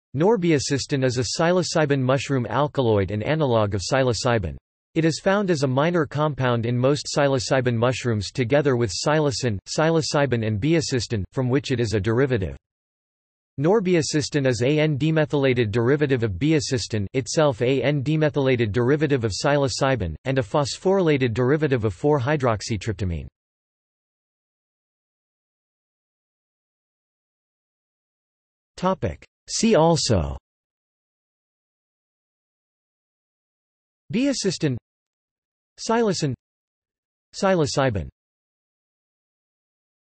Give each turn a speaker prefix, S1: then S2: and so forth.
S1: Norbaeocystin is a psilocybin mushroom alkaloid and analog of psilocybin. It is found as a minor compound in most psilocybin mushrooms together with psilocin, psilocybin and beocystin, from which it is a derivative. Norbaeocystin is a N-demethylated derivative of beocystin, itself a N-demethylated derivative of psilocybin, and a phosphorylated derivative of 4-hydroxytryptamine. See also: beocystin, psilocin, psilocybin.